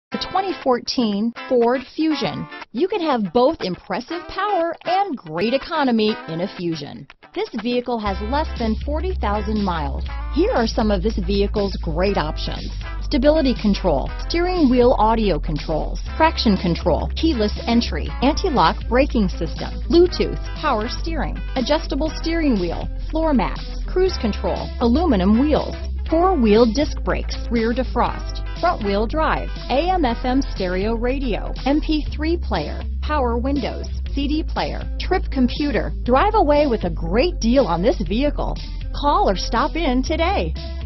The 2014 Ford Fusion. You can have both impressive power and great economy in a Fusion. This vehicle has less than 40,000 miles. Here are some of this vehicle's great options: stability control, steering wheel audio controls, traction control, keyless entry, anti-lock braking system, Bluetooth, power steering, adjustable steering wheel, floor mats, cruise control, aluminum wheels, four-wheel disc brakes, rear defrost, front-wheel drive, AM/FM stereo radio, MP3 player, power windows, CD player, trip computer. Drive away with a great deal on this vehicle. Call or stop in today.